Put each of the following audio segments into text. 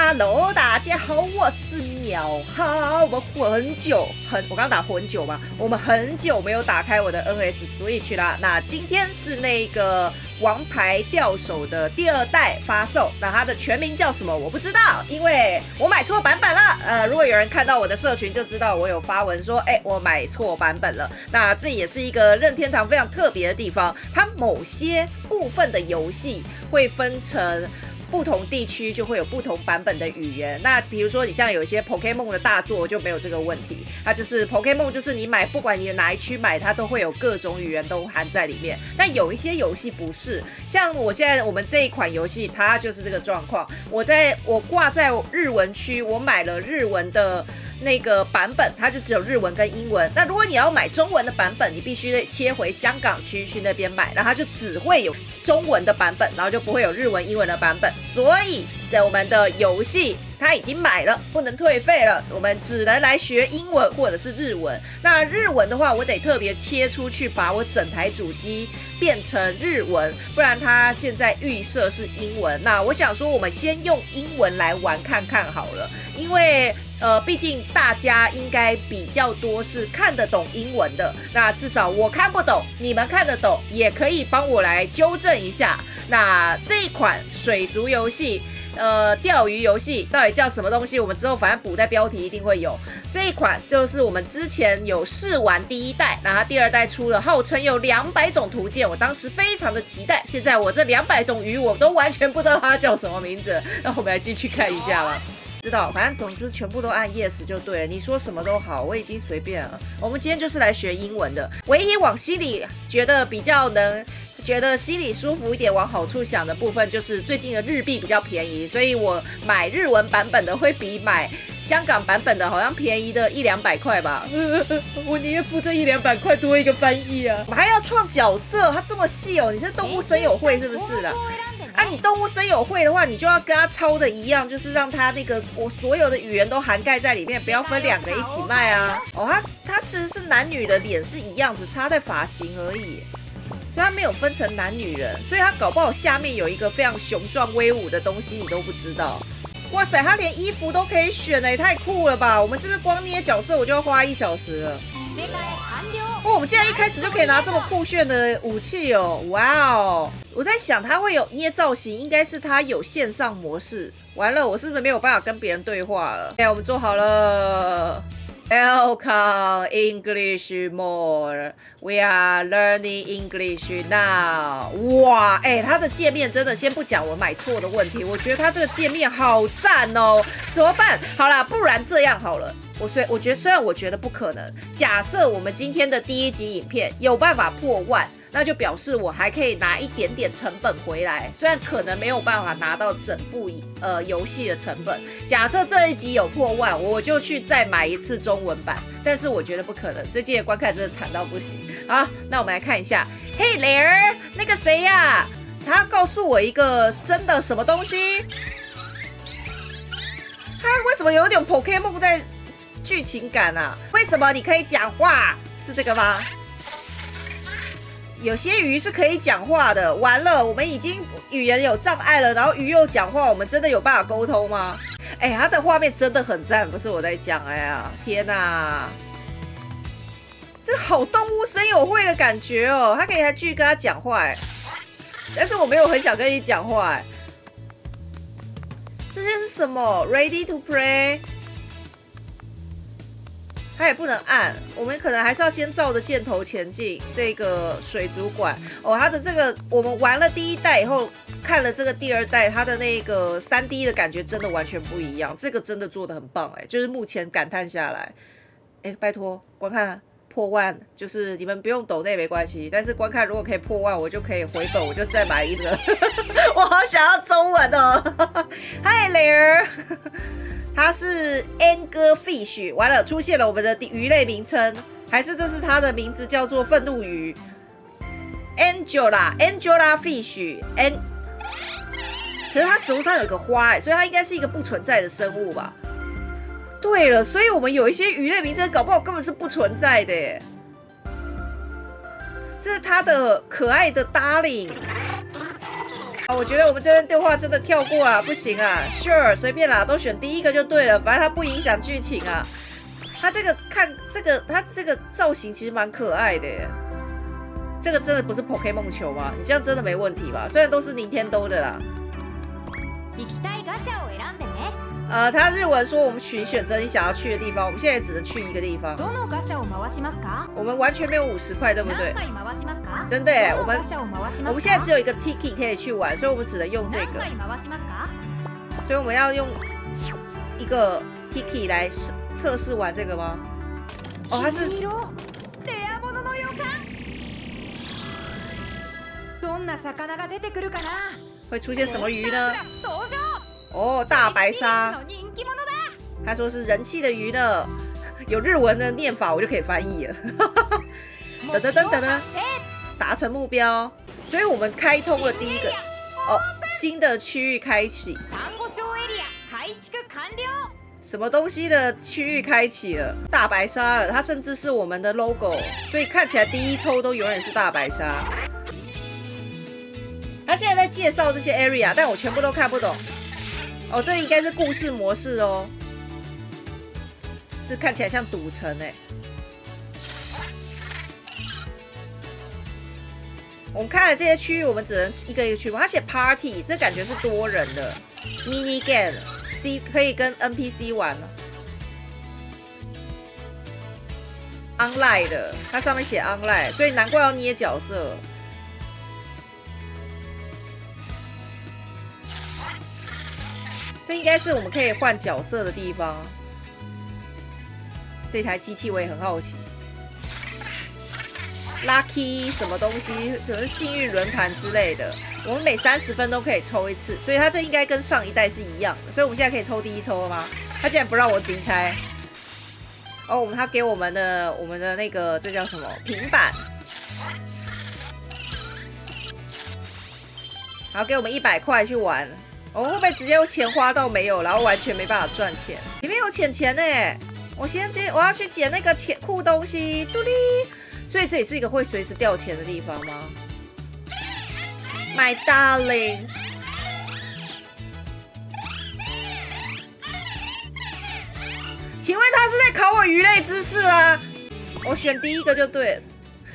Hello， 大家好，我是鸟哈。我刚刚打很久嘛，我们很久没有打开我的 NS Switch 啦。那今天是那个王牌钓手的第2代发售，那它的全名叫什么我不知道，因为我买错版本了。如果有人看到我的社群就知道我有发文说，我买错版本了。那这也是一个任天堂非常特别的地方，它某些部分的游戏会分成不同地区就会有不同版本的语言。那比如说你像有一些 Pokémon 的大作就没有这个问题，它就是 Pokémon 就是你买不管你的哪一区买它都会有各种语言都含在里面。但有一些游戏不是，像我们这一款游戏它就是这个状况。我挂在日文区，我买了日文的那个版本，它就只有日文跟英文。那如果你要买中文的版本，你必须得切回香港区去那边买，然后它就只会有中文的版本，然后就不会有日文、英文的版本。所以在我们的游戏它已经买了，不能退费了，我们只能来学英文或者是日文。那日文的话，我得特别切出去，把我整台主机变成日文，不然它现在预设是英文。那我想说，我们先用英文来玩看看好了，因为毕竟大家应该比较多是看得懂英文的，那至少我看不懂，你们看得懂，也可以帮我来纠正一下。那这一款水族游戏，钓鱼游戏到底叫什么东西？我们之后反正补在标题一定会有。这一款就是我们之前有试玩第1代，然后第2代出了，号称有200种图鉴，我当时非常的期待。现在我这200种鱼我都完全不知道它叫什么名字，那我们来继续看一下吧。知道，反正总之全部都按 yes 就对了，你说什么都好，我已经随便了。我们今天就是来学英文的，唯一往心里觉得比较能觉得心里舒服一点，往好处想的部分就是最近的日币比较便宜，所以我买日文版本的会比买香港版本的好像便宜的100-200块吧。我宁愿付这100-200块多一个翻译啊！我们还要创角色，它这么细哦，你是动物森友会是不是啦？你动物森友会的话，你就要跟他抄的一样，就是让他那个我所有的语言都涵盖在里面，不要分2个一起卖啊。他其实是男女的脸是一样，只差在发型而已，所以他没有分成男女人，所以他搞不好下面有一个非常雄壮威武的东西你都不知道。哇塞，他连衣服都可以选耶，太酷了吧！我们是不是光捏角色我就要花1小时了？我们竟然一开始就可以拿这么酷炫的武器哦！哇哦！我在想他会有捏造型，应该是他有线上模式。完了，我是不是没有办法跟别人对话了？我们做好了。Welcome English more. We are learning English now. 哇，它的界面真的先不讲我买错的问题，我觉得它这个界面好赞哦！怎么办？好啦，不然这样好了。虽然我觉得不可能，假设我们今天的第1集影片有办法破万，那就表示我还可以拿一点点成本回来，虽然可能没有办法拿到整部游戏的成本。假设这一集有破万，我就去再买一次中文版，但是我觉得不可能，最近的观看真的惨到不行。好，那我们来看一下，嘿雷儿，那个谁呀，他告诉我一个真的什么东西？他为什么有一点 Pokémon 在剧情感啊？为什么你可以讲话？是这个吗？有些鱼是可以讲话的。完了，我们已经语言有障碍了，然后鱼又讲话，我们真的有办法沟通吗？它的画面真的很赞，不是我在讲。天哪，这好动物森友会的感觉哦！他可以还继续跟他讲话，但是我没有很想跟你讲话。这些是什么 ？Ready to play？它也不能按，我们可能还是要先照着箭头前进。这个水族馆它的这个我们玩了第1代以后，看了这个第2代，它的那个3D 的感觉真的完全不一样。这个真的做得很棒就是目前感叹下来，拜托观看破万，就是你们不用抖内没关系，但是观看如果可以破万，我就可以回本，我就再买一个。我好想要中文哦。嗨雷儿。它是 Anglerfish， 完了出现了我们的鱼类名称，还是这是它的名字叫做愤怒鱼 Angela Fish。 可是它植物上有一个花所以它应该是一个不存在的生物吧？对了，所以我们有一些鱼类名称搞不好根本是不存在的耶。这是它的可爱的 Darling。 啊，我觉得我们这边对话真的跳过啊，不行啊 ，Sure， 随便啦，都选第一个就对了，反正它不影响剧情啊。它这个它这个造型其实蛮可爱的耶。这个真的不是 Pokémon 球吗？你这样真的没问题吧？虽然都是Nintendo的啦。他日文说我们选择你想要去的地方，我们现在只能去一个地方。我们完全没有50块，对不对？真的耶，我们现在只有一个 Tiki 可以去玩，所以我们只能用这个。所以我们要用一个 Tiki 来测试玩这个吗？哦，它是。会出现什么鱼呢？哦，大白鲨。他说是人气的鱼呢，有日文的念法，我就可以翻译了。噔噔噔噔噔，达成目标，所以我们开通了第一个新的区域开启。什么东西的区域开启了？大白鲨，它甚至是我们的 logo， 所以看起来第一抽都永远是大白鲨。他现在在介绍这些 area， 但我全部都看不懂。哦，这应该是故事模式哦。这看起来像赌城哎。我们看了这些区域，我们只能一个一个去玩。他写 party， 这感觉是多人的 mini game， 可以跟 NPC 玩了。online 的，它上面写 online， 所以难怪要捏角色。这应该是我们可以换角色的地方。这台机器我也很好奇。Lucky 什么东西，可能是幸运轮盘之类的。我们每30分都可以抽一次，所以它这应该跟上一代是一样的。所以我们现在可以抽第一抽了吗？它竟然不让我离开。哦，他给我们的那个这叫什么平板，然后给我们100块去玩。我会不会直接钱花到没有，然后完全没办法赚钱？里面有钱呢，我要去捡那个酷东西，嘟哩。所以这也是一个会随时掉钱的地方吗 ？My darling， 请问他是在考我鱼类知识啊？我选第一个就对了。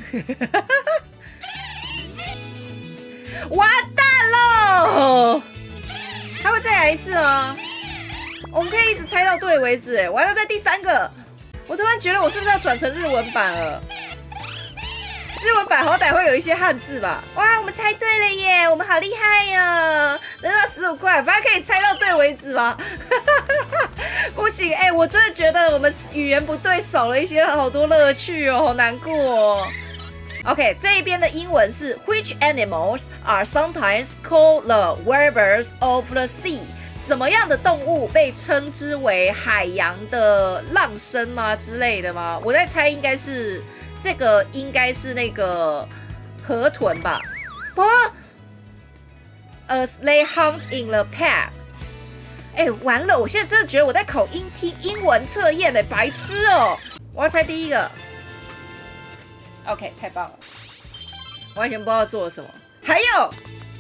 完蛋了！他会再来一次吗？我们可以一直猜到对为止。哎，完了，在第3个，我突然觉得我是不是要转成日文版了？日文版好歹会有一些汉字吧？哇，我们猜对了耶！我们好厉害哟！得到15块，反正可以猜到对为止吧？不行，哎，我真的觉得我们语言不对，少了一些好多乐趣哦，好难过哦。OK， 这一边的英文是 Which animals are sometimes called the weavers of the sea？ 什么样的动物被称之为海洋的浪生吗之类的吗？我在猜，应该是这个，应该是那个河豚吧？哇 ，As they hunt in the pack。哎，完了！我现在真的觉得我在考英文测验嘞，白痴哦！我要猜第一个。OK， 太棒了，完全不知道做了什么。还有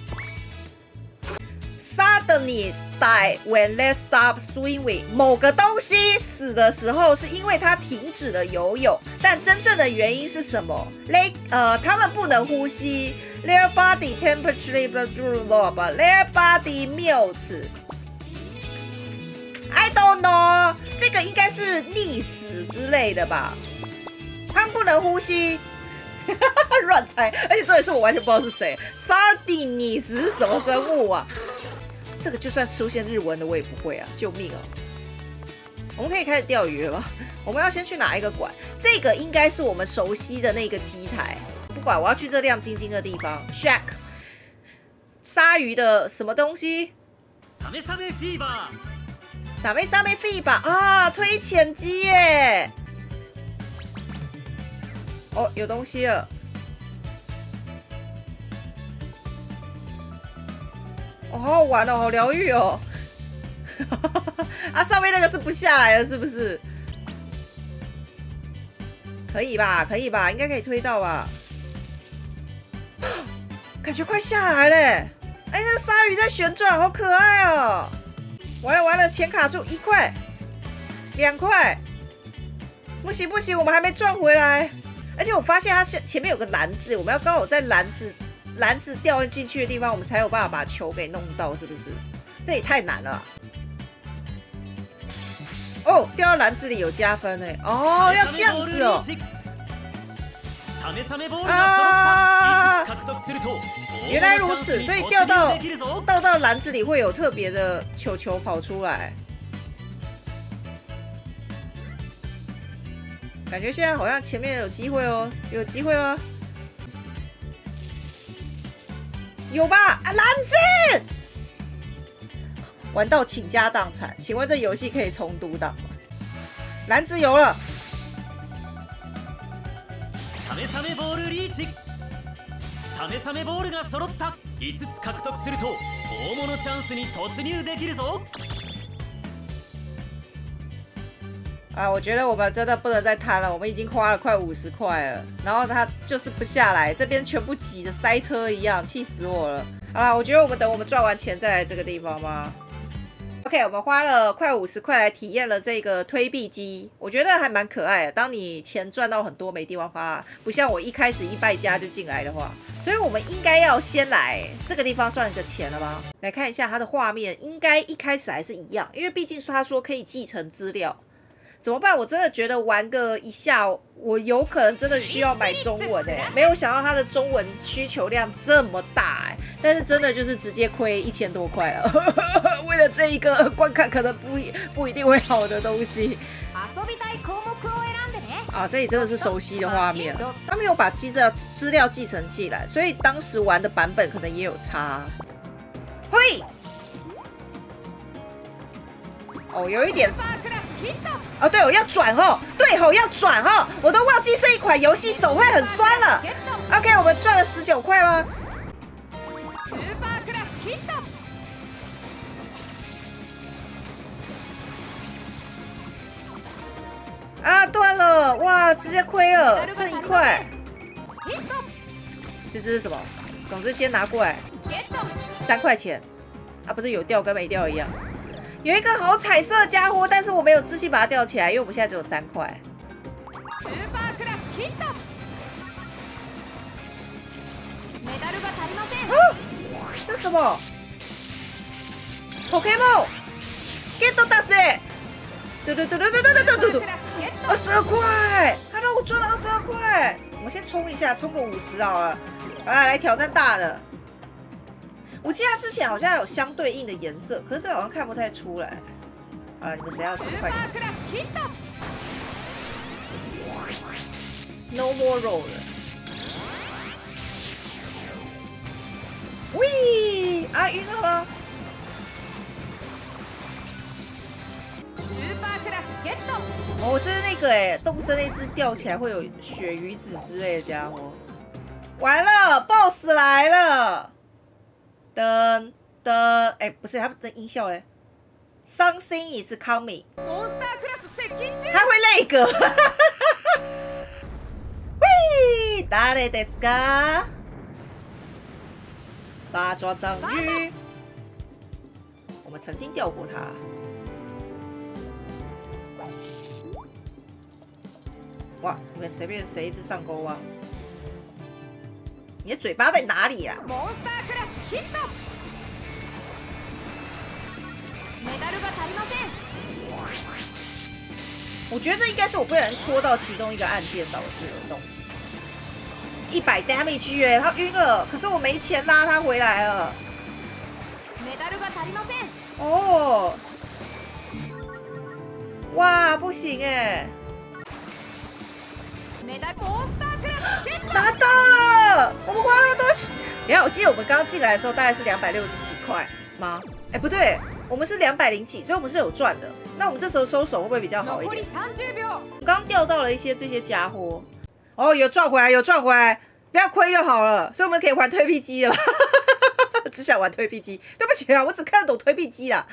，Suddenly die when they stop swimming。某个东西死的时候是因为它停止了游泳，但真正的原因是什么？他们不能呼吸。Their body temperature but their body melts。I don't know， 这个应该是溺死之类的吧？他们不能呼吸。乱猜，而且这也是我完全不知道是谁。Sardines 是什么生物啊？这个就算出现日文的我也不会啊！救命哦！我们可以开始钓鱼了吗？我们要先去哪一个馆？这个应该是我们熟悉的那个机台。不管，我要去这亮晶晶的地方。Shack， 鲨鱼的什么东西？サメサメフィーバー啊，推潜机耶！哦，有东西了。哦，好好玩哦，好疗愈哦。啊，上面那个是不下来了，是不是？可以吧？可以吧？应该可以推到吧？感觉快下来了。 哎，那个鲨鱼在旋转，好可爱哦！完了完了，钱卡住，1块、2块，不行不行，我们还没赚回来。而且我发现它前面有个篮子，我们要刚好在篮子掉进去的地方，我们才有办法把球给弄到，是不是？这也太难了吧。哦，掉到篮子里有加分哎！哦，要这样子哦。啊！原来如此，所以掉到篮子里会有特别的球跑出来。感觉现在好像前面有机会哦，有机会哦。有吧？啊，篮子！玩到倾家荡产，请问这游戏可以重读档吗？篮子有了。サメサメボールリーチ。サメサメボールが揃った。5つ獲得すると大物チャンスに突入できるぞ。啊，我觉得我们真的不能再贪了，我们已经花了快50块了，然后它就是不下来，这边全部挤得塞车一样，气死我了。好啦，我觉得我们等我们赚完钱再来这个地方吧。OK， 我们花了快50块来体验了这个推币机，我觉得还蛮可爱的。当你钱赚到很多没地方花，不像我一开始1败家就进来的话，所以我们应该要先来这个地方赚个钱了吧？来看一下它的画面，应该一开始还是一样，因为毕竟他说可以继承资料。怎么办？我真的觉得玩个一下，我有可能真的需要买中文哎，没有想到它的中文需求量这么大哎，但是真的就是直接亏1000多块了，为了这一个观看可能不一定会好的东西。啊，这里真的是熟悉的画面，他没有把资料继承起来，所以当时玩的版本可能也有差。嘿，哦，有一点。哦，对，我要转吼，对吼，要转吼，我都忘记这一款游戏手会很酸了。OK， 我们赚了19块吗？啊，断了，哇，直接亏了，剩1块。这是什么？总之先拿过来，3块钱。啊，不是有掉跟没掉一样。有一个好彩色的家伙，但是我没有自信把它吊起来，因为我们现在只有3块。这是什么 ？Pokemon Get 到谁？嘟，22块，他让我赚了22块。我先冲一下，冲个50好了。来挑战大的。我记得它之前好像有相对应的颜色，可是这好像看不太出来。啊，你们谁要10块钱 ？No more roll 了。喂，啊，晕了吗？哦，这是那个哎，动森那只吊起来会有血鱼子之类的家伙。完了 ，BOSS 来了。噔噔，哎，不是，他的音效嘞 ，Something is coming， 他会那个，喂，誰ですか？八爪章鱼，我们曾经钓过它。哇，你们随便谁一只上钩啊？你的嘴巴在哪里啊？我觉得这应该是我不小心戳到其中一个按键导致的东西。100 damage 哎，他晕了，可是我没钱拉他回来了。哦，哇，不行哎！拿到了！我们花那么多钱。等一下，我记得我们刚刚进来的时候大概是260几块吗？哎，不对，我们是200几，所以我们是有赚的。那我们这时候收手会不会比较好一点？我刚刚钓到了一些这些家伙。哦，有赚回来，有赚回来，不要亏就好了。所以我们可以玩推币机了。只想玩推币机，对不起啊，我只看得懂推币机啦。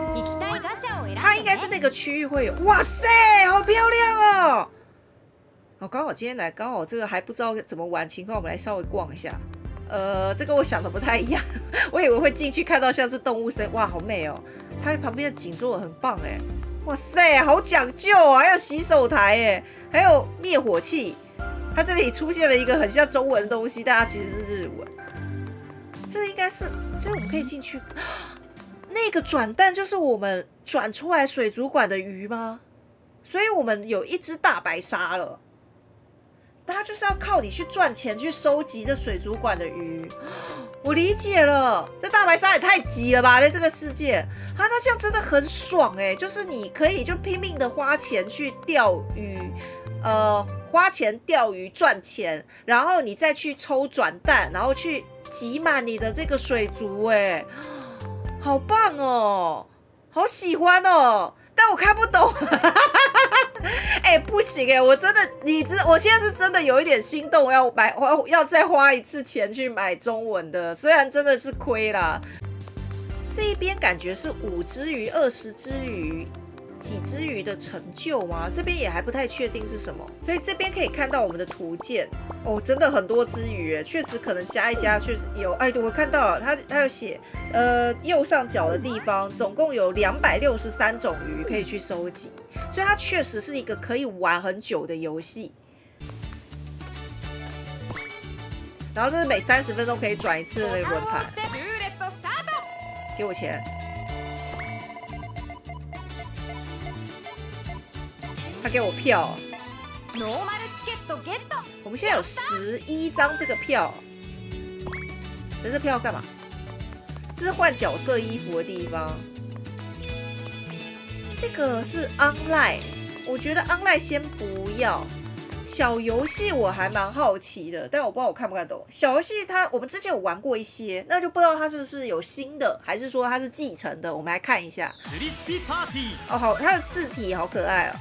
它应该是那个区域会有，哇塞，好漂亮哦！ 哦，刚好今天来，刚好这个还不知道怎么玩情况，我们来稍微逛一下。这跟我想的不太一样，我以为会进去看到像是动物森，哇，好美哦！它旁边的景做的很棒哎，哇塞，好讲究啊！还有洗手台哎，还有灭火器。它这里出现了一个很像中文的东西，但它其实是日文。这应该是，所以我们可以进去。那个转蛋就是我们转出来水族馆的鱼吗？所以我们有一只大白鲨了。它就是要靠你去赚钱去收集这水族馆的鱼，我理解了。这大白鲨也太急了吧，在这个世界啊，那这样真的很爽哎！就是你可以就拼命的花钱去钓鱼，花钱钓鱼赚钱，然后你再去抽转蛋，然后去集满你的这个水族，哎，好棒哦，好喜欢哦！但我看不懂。哎，不行哎，我真的，我现在是真的有一点心动，要再花一次钱去买中文的，虽然真的是亏啦。这一边感觉是5只鱼、20只鱼、几只鱼的成就吗？这边也还不太确定是什么，所以这边可以看到我们的图鉴哦，真的很多只鱼，确实可能加一加，确实有。哎，我看到了，它有写，右上角的地方总共有263种鱼可以去收集。所以它确实是一个可以玩很久的游戏，然后这是每30分钟可以转一次的那个轮盘。给我钱！他给我票。我们现在有11张这个票，可是这票要干嘛？这是换角色衣服的地方。这个是 online， 我觉得 online 先不要。小游戏我还蛮好奇的，但我不知道我看不看懂。小游戏我们之前有玩过一些，那就不知道它是不是有新的，还是说它是继承的。我们来看一下。哦，好，它的字体好可爱哦。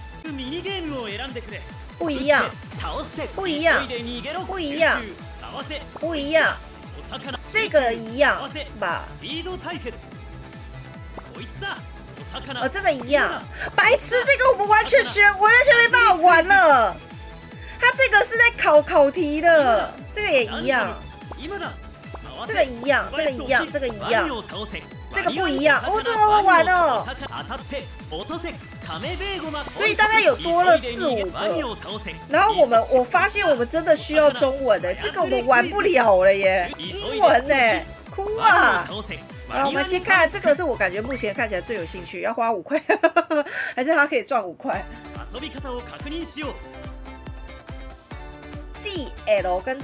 不一样，不一样，不一样，不一样。这个一样吧？这个一样，白痴，这个我们完全没办法玩了。他这个是在考题的，这个也一样，这个一样，这个一样，这个一样，这个不一样。哦，这个好玩哦。所以大概有多了4、5个。然后我发现我们真的需要中文的，这个我们玩不了了耶，英文呢，哭啊！好，我们先看这个，是我感觉目前看起来最有兴趣，要花5块，还是它可以赚5块？ZL 跟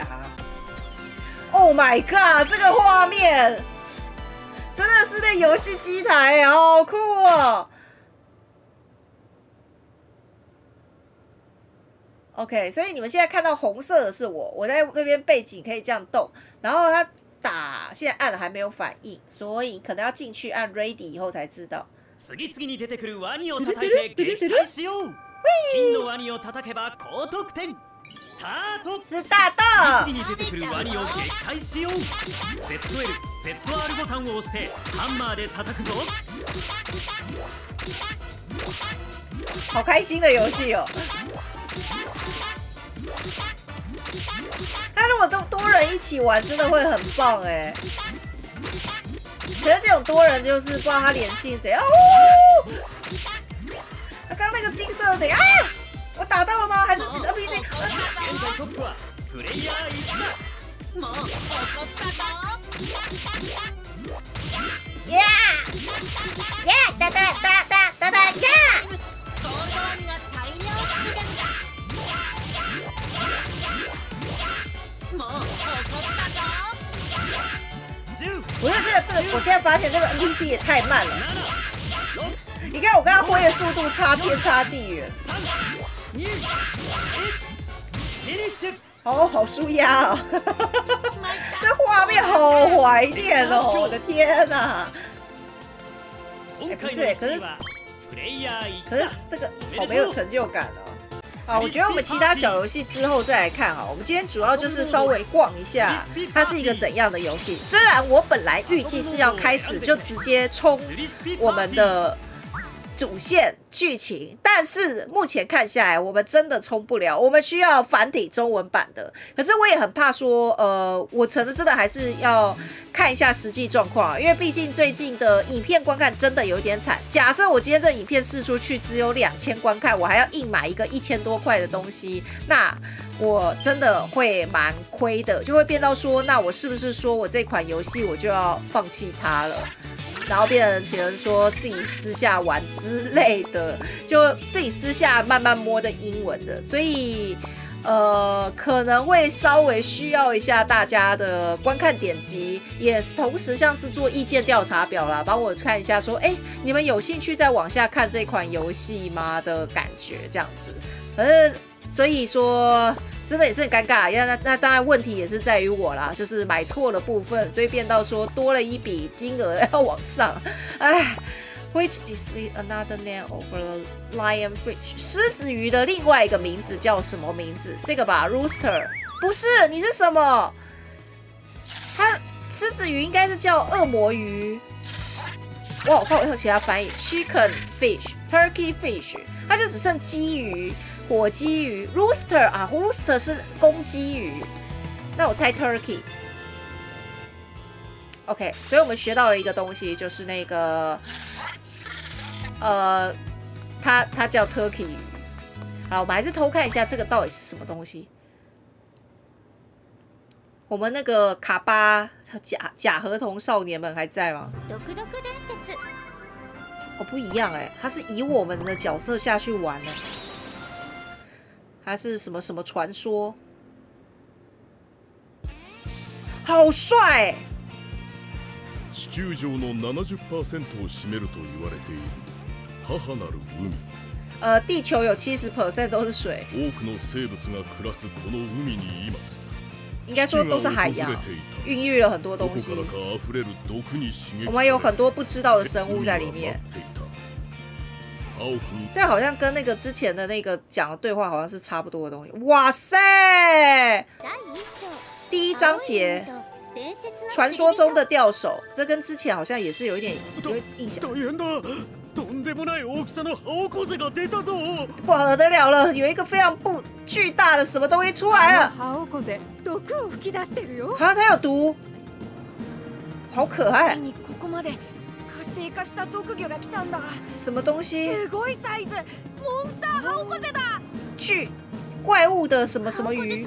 ZR。Oh my god， 这个画面真的是那游戏机台耶，好酷哦！ OK， 所以你们现在看到红色的是我在那边背景可以这样动，然後它现在按了还没有反应，所以可能要进去按 ready 以后才知道。次々に出てくるワニを叩いて撃退しよう。金のワニを叩けば高得点。スタート。次々に出てくるワニを撃退しよう。ZL、ZR ボタンを押してハンマーで叩くぞ。好开心的游戏哦！他如果都多人一起玩，真的会很棒哎。可是这种多人就是不知道他连性怎样。哦，他刚刚那个金色的怎样？啊，我打到了吗？还是 NPC？ 耶耶！哒哒哒哒哒哒耶！我觉得这个，我现在发现这个 NPC 也太慢了。你看我跟他挥的速度天差地远。哦，好舒压哦！这画面好怀念哦！我的天哪！不是，可是这个好没有成就感哦。好，我觉得我们其他小游戏之后再来看哈。我们今天主要就是稍微逛一下，它是一个怎样的游戏。虽然我本来预计是要开始就直接冲我们的主线剧情，但是目前看下来，我们真的冲不了，我们需要繁体中文版的。可是我也很怕说，我可能真的还是要看一下实际状况，因为毕竟最近的影片观看真的有点惨。假设我今天这影片释出去只有2000观看，我还要硬买一个1000多块的东西，那我真的会蛮亏的，就会变到说，那我是不是说我这款游戏我就要放弃它了？然后变成别人说自己私下玩之类的，就自己私下慢慢摸的英文的，所以可能会稍微需要一下大家的观看点击，也同时像是做意见调查表啦，帮我看一下说，你们有兴趣再往下看这款游戏吗的感觉这样子。所以说真的也是很尴尬，那当然问题也是在于我啦，就是买错了部分，所以变到说多了一笔金额要往上。Which is another name of the lionfish？ 狮子鱼的另外一个名字叫什么名字？这个吧 ，rooster。不是，你是什么？它狮子鱼应该是叫恶魔鱼。哇，我看我有其他翻译 ，chicken fish、turkey fish， 它就只剩鸡鱼。火鸡鱼 ，rooster 啊 ，rooster 是公鸡鱼，那我猜 turkey。OK， 所以我们学到了一个东西，就是那个，它叫 turkey 鱼。好，我们还是偷看一下这个到底是什么东西。我们那个卡巴假合同少年们还在吗？不一样它是以我们的角色下去玩的。还是什么什么传说，好帅！ 地球上の70%を占めると言われている母なる海。 地球有70%都是水。 多くの生物が暮らすこの海に今。 应该说都是海洋，孕育了很多东西。我们有很多不知道的生物在里面。这好像跟那个之前的那个讲的对话好像是差不多的东西。哇塞！第一章节，传说中的钓手，这跟之前好像也是有一点印象。不好得了了，有一个非常巨大的什么东西出来了。好，它有毒，好可爱。什么东西？巨怪物的什么什么鱼？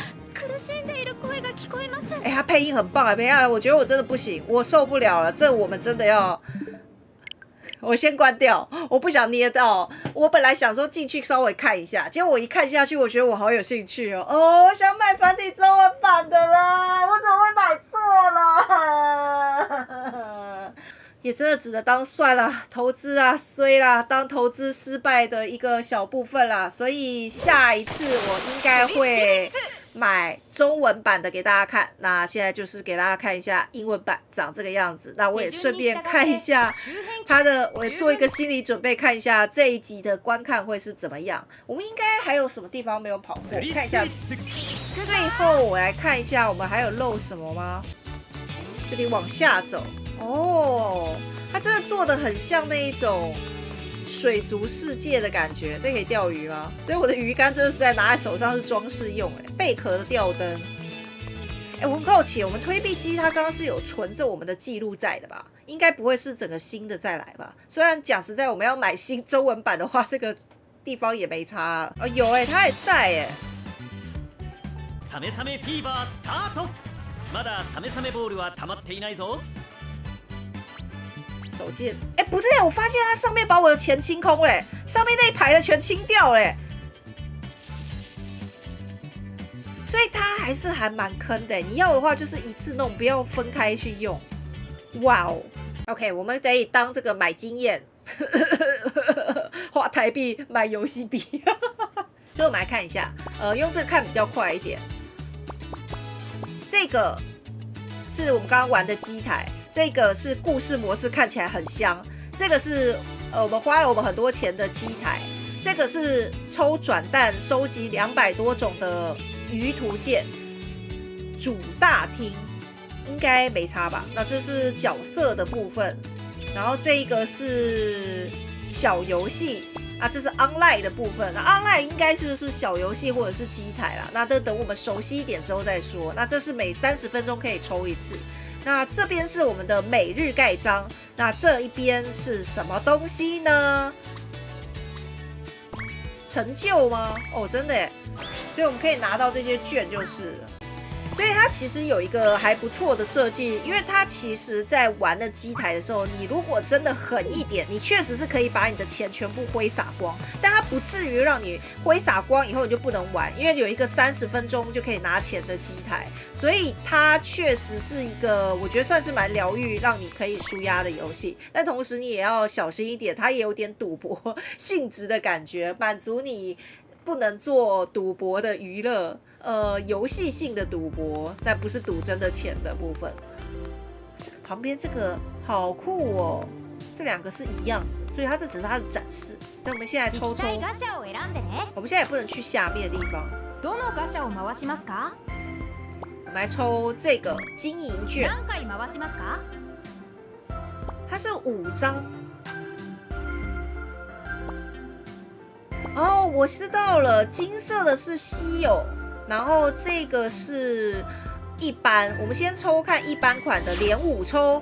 他配音很棒我觉得我真的不行，我受不了了，这我们真的要。我先关掉，我不想捏到。我本来想说进去稍微看一下，结果我一看下去，我觉得我好有兴趣哦。我想买繁体中文版的啦，我怎么会买错了？也真的只能当算了，投资啊，衰啦，当投资失败的一个小部分啦。所以下一次我应该会买中文版的给大家看。那现在就是给大家看一下英文版长这个样子。那我也顺便看一下它的，我做一个心理准备，看一下这一集的观看会是怎么样。我们应该还有什么地方没有跑过？看一下。最后我来看一下，我们还有漏什么吗？这里往下走。它真的做的很像那一种水族世界的感觉。这可以钓鱼吗？所以我的鱼竿真的是在拿在手上是装饰用贝壳的吊灯。我很好奇，我们推币机它刚刚是有存着我们的记录在的吧？应该不会是整个新的再来吧？虽然讲实在，我们要买新中文版的话，这个地方也没差。有它还在サメサメフィーバースタート。まだサメサメボールは溜まっていないぞ。 手剑，不对，我发现它上面把我的钱清空嘞，上面那一排的全清掉嘞，所以它还是还蛮坑的。你要的话就是一次弄，不要分开去用。哇哦 ，OK， 我们得当这个买经验，花台币买游戏币。所以我们来看一下，用这个看比较快一点。这个是我们刚刚玩的机台。这个是故事模式，看起来很香。这个是我们花了我们很多钱的机台。这个是抽转蛋收集200多种的鱼图鉴。主大厅应该没差吧？那这是角色的部分，然后这一个是小游戏啊，这是 online 的部分。那 online 应该就是小游戏或者是机台啦。那等我们熟悉一点之后再说。那这是每30分钟可以抽一次。那这边是我们的每日盖章。那这一边是什么东西呢？成就吗？哦，真的耶！所以我们可以拿到这些券就是了。所以它其实有一个还不错的设计，因为它其实在玩的机台的时候，你如果真的狠一点，你确实是可以把你的钱全部挥洒光，但它不至于让你挥洒光以后你就不能玩，因为有一个30分钟就可以拿钱的机台，所以它确实是一个我觉得算是蛮疗愈，让你可以舒压的游戏。但同时你也要小心一点，它也有点赌博性质的感觉，满足你不能做赌博的娱乐。游戏性的赌博，但不是赌真的钱的部分。这个旁边这个好酷哦，这2个是一样的，所以它这只是它的展示。所以我们现在抽抽，我们现在也不能去下面的地方。我们来抽这个金银券，它是5张。哦，我知道了，金色的是稀有。然后这个是一般，我们先抽看一般款的，连5抽。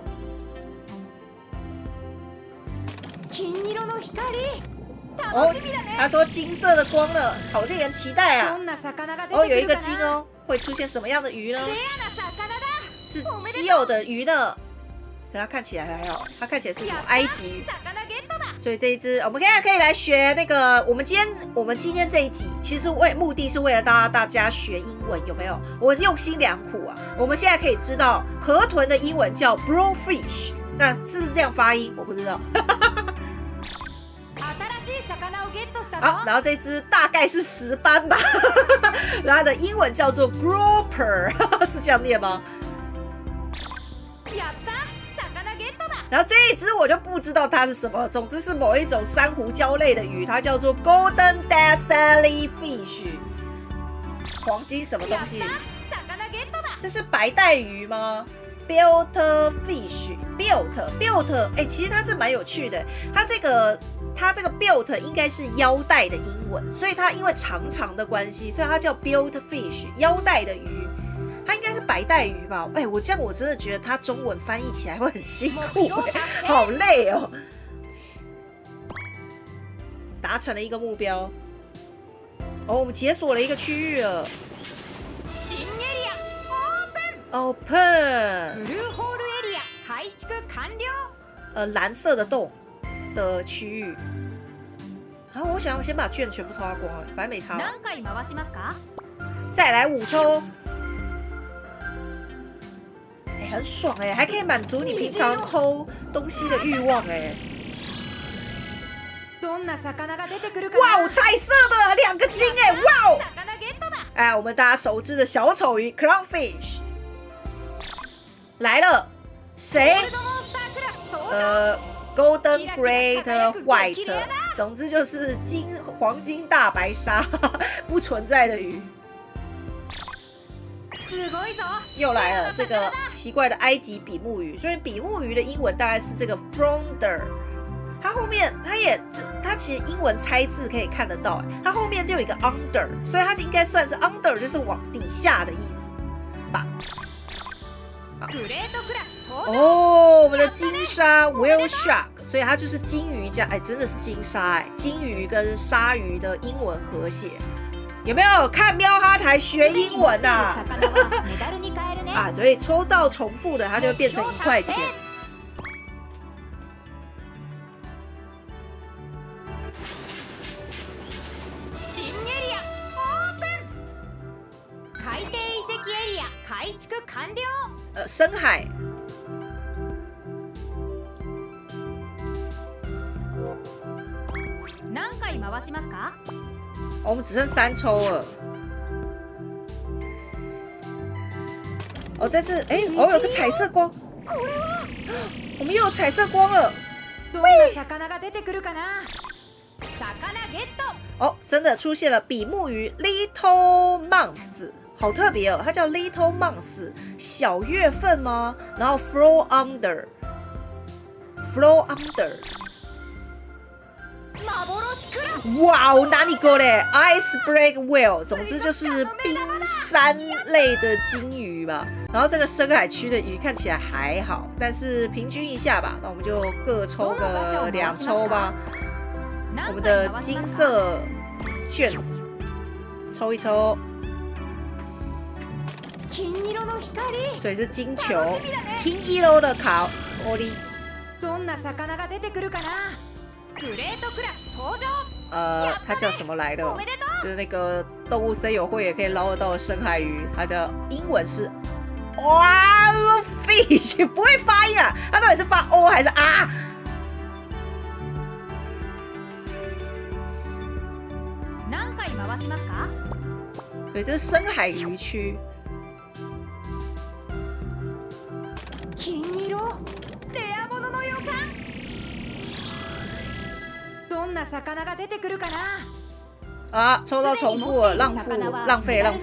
哦，他说金色的光了，好令人期待啊！哦，有一个金哦，会出现什么样的鱼呢？是稀有的鱼呢？可它看起来还好，它看起来是什么埃及鱼？所以这一支，我们现在可以来学那个。我们今天这一集，其实目的是为了大家学英文，有没有？我用心良苦啊！我们现在可以知道河豚的英文叫 blowfish， 那是不是这样发音？我不知道。好，然后这一支大概是10班吧，它的英文叫做 grouper， 是这样念吗？然后这一只我就不知道它是什么，总之是某一种珊瑚礁类的鱼，它叫做 Golden Dazzly Fish， 黄金什么东西？这是白带鱼吗 ？Built Fish，Built， 哎，其实它是蛮有趣的，它这个 Built 应该是腰带的英文，所以它因为长长的关系，所以它叫 Built Fish， 腰带的鱼。它应该是白带鱼吧？哎，我真的觉得它中文翻译起来会很辛苦，好累哦。达成了一个目标，哦，我们解锁了一个区域了。Open。蓝色的洞的区域。啊，我想要先把券全部抽光了，反正没差。再来5抽。很爽哎，还可以满足你平常抽东西的欲望哎！哇哦，彩色的2个金哎！哇哦！哎，我们大家熟知的小丑鱼 clownfish 来了，谁？Golden Great White， 总之就是黄金大白鲨，不存在的鱼。又来了这个奇怪的埃及比目鱼，所以比目鱼的英文大概是这个 flounder。它后面它其实英文猜字可以看得到，它后面就有一个 under， 所以它应该算是 under， 就是往底下的意思吧。哦，我们的金鲨 whale shark， 所以它就是金鱼加，哎，真的是金鲨哎，金鱼跟鲨鱼的英文合写。有没有看喵哈台学英文啊？啊，所以抽到重复的，它就会变成1块钱。深海。我们只剩3抽了。哦，这次哎，哦，有个彩色光，我们又有彩色光了。哦，真的出现了比目鱼 Little Month， 好特别哦，它叫 Little Month， 小月份吗？然后 Flow Under， 哇哦，哪里够嘞 ？Icebreak whale， 总之就是冰山类的金鱼吧。然后这个深海区的鱼看起来还好，但是平均一下吧，那我们就各抽个2抽吧。我们的金色券抽一抽，所以是金球。金色的卡玻璃。它叫什么来的？就是那个动物森友会也可以捞得到的深海鱼，它的英文是哇 fish， 不会发音啊，它到底是发 o 还是啊？对，这是深海鱼区。啊，抽到重复了，浪费了。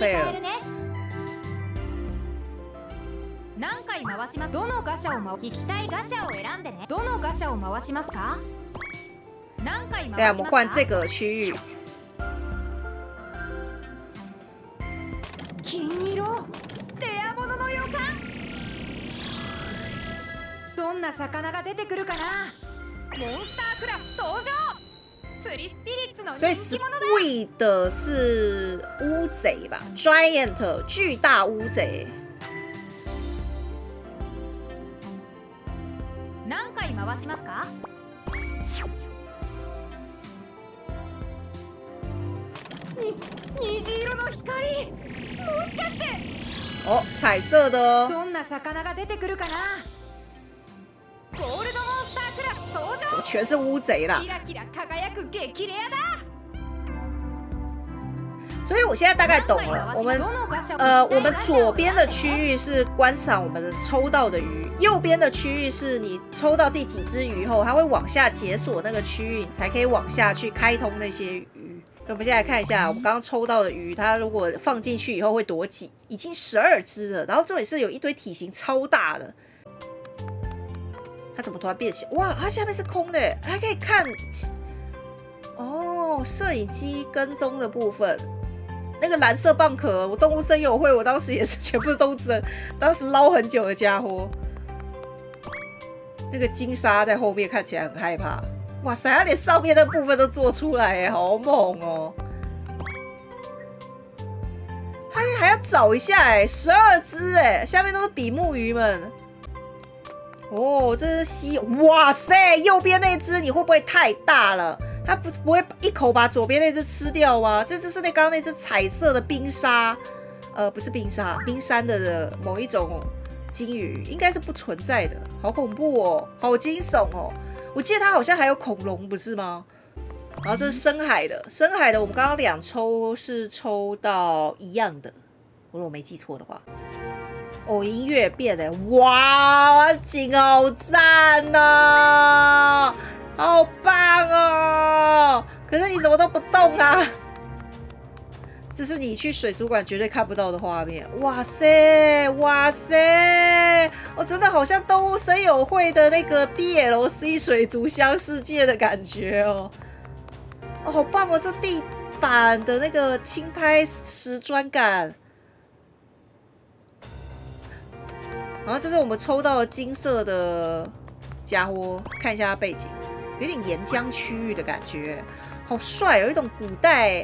对啊，我们换这个区域。所以 Squid 是乌贼吧 ？Giant 巨大乌贼。哦，彩色的哦。怎么全是乌贼啦？所以我现在大概懂了。我们左边的区域是观赏我们的抽到的鱼，右边的区域是你抽到第几只鱼后，它会往下解锁那个区域，你才可以往下去开通那些鱼。我们现在来看一下，我们刚刚抽到的鱼，它如果放进去以后会多几？已经12只了，然后重点是有一堆体型超大的。它怎么突然变小？哇，它下面是空的，还可以看哦，摄影机跟踪的部分。那个蓝色蚌壳，我动物森友会，我当时也是全部都当时捞很久的家伙。那个金鲨在后面看起来很害怕。哇塞，它连上面的部分都做出来，好猛哦！还要找一下，12只下面都是比目鱼们。哦，这是稀有，哇塞！右边那只你会不会太大了？它不会一口把左边那只吃掉吗？这只是刚刚那只彩色的冰鲨，不是冰鲨，冰山的某一种金鱼，应该是不存在的。好恐怖哦，好惊悚哦！我记得它好像还有恐龙，不是吗？然后这是深海的，我们刚刚2抽是抽到一样的，如果我没记错的话。哦，音乐变哇，景好赞哦，好棒哦！可是你怎么都不动啊？这是你去水族馆绝对看不到的画面。哇塞，我真的好像动物森友会的那个 DLC 水族箱世界的感觉哦。哦，好棒哦！这地板的那个青苔石砖感。然后这是我们抽到的金色的家伙，看一下它背景，有点岩浆区域的感觉，好帅，有一种古代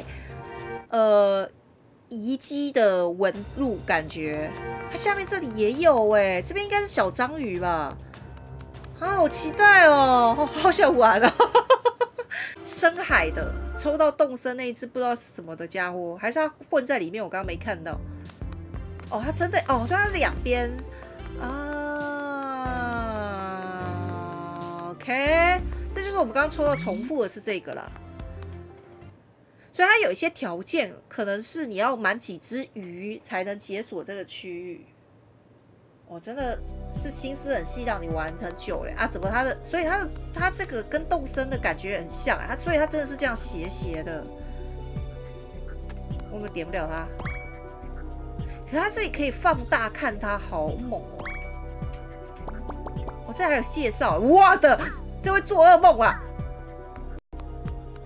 遗迹的纹路感觉。它下面这里也有这边应该是小章鱼吧？啊，好期待哦，好想玩哦！深海的抽到动森那一只不知道是什么的家伙，还是它混在里面？我刚刚没看到。哦，它真的哦，所以它是2边。OK， 这就是我们刚刚抽到重复的是这个啦。所以它有一些条件，可能是你要满几只鱼才能解锁这个区域。我真的是心思很细，让你玩很久嘞啊！怎么所以它这个跟动森的感觉很像所以它真的是这样斜斜的。我们点不了它。可是它这里可以放大看它，好猛哦！我这还有介绍，我的，这会做噩梦啊！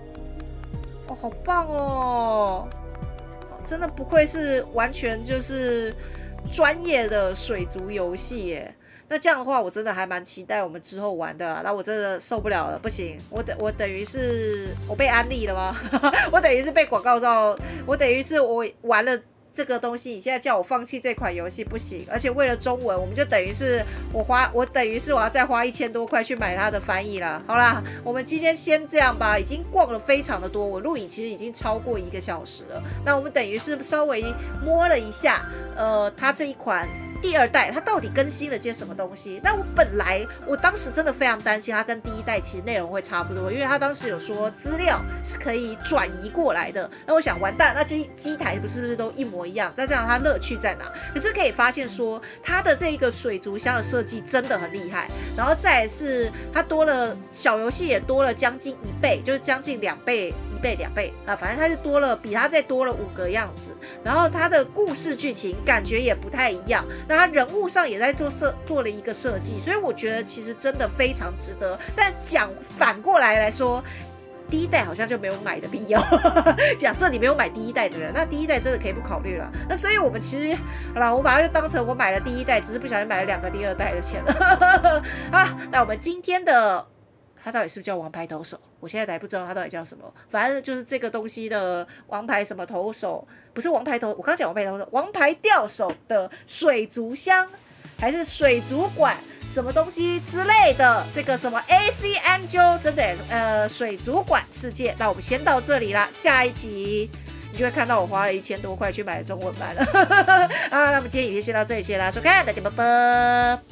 好棒哦！真的不愧是完全就是专业的水族游戏耶。那这样的话，我真的还蛮期待我们之后玩的那我真的受不了了，不行，我等于是我被安利了吗？我等于是被广告到，我等于是我玩了这个东西，你现在叫我放弃这款游戏不行，而且为了中文，我们就等于是我等于是我要再花1000多块去买它的翻译啦。好啦，我们今天先这样吧，已经逛了非常的多，我录影其实已经超过1个小时了。那我们等于是稍微摸了一下，它这一款第2代它到底更新了些什么东西？那我当时真的非常担心它跟第1代其实内容会差不多，因为它当时有说资料是可以转移过来的。那我想完蛋，那机台是不是都一模一样？再这样它乐趣在哪？可是可以发现说它的这个水族箱的设计真的很厉害，然后再来是它多了小游戏也多了将近1倍，就是将近2倍。2倍啊，反正它就多了，比它再多了5个样子。然后它的故事剧情感觉也不太一样，那它人物上也在做了一个设计，所以我觉得其实真的非常值得。但反过来说，第1代好像就没有买的必要。假设你没有买第1代的人，那第1代真的可以不考虑了。那所以我们其实好啦，我把它就当成我买了第1代，只是不小心买了2个第2代的钱了。啊，那我们今天的。它到底是不是叫王牌投手？我现在还不知道它到底叫什么。反正就是这个东西的王牌什么投手，不是王牌投，我刚讲王牌投手，王牌钓手的水族箱，还是水族馆什么东西之类的，这个什么 AC Angel 真的水族馆世界。那我们先到这里啦，下一集你就会看到我花了1000多块去买中文版了。啊，那么今天影片先到这里，谢谢大家收看，大家拜拜。